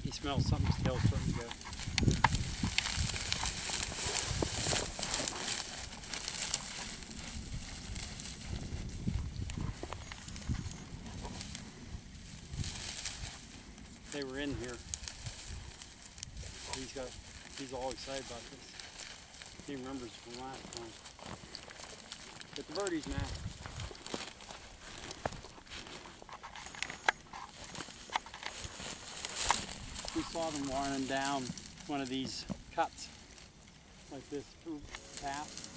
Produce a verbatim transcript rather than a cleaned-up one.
He smells something still starting to go. They were in here. He's got, he's all excited about this. He remembers from last time. Get the birdies, Mack. We saw them running down one of these cuts, like this path.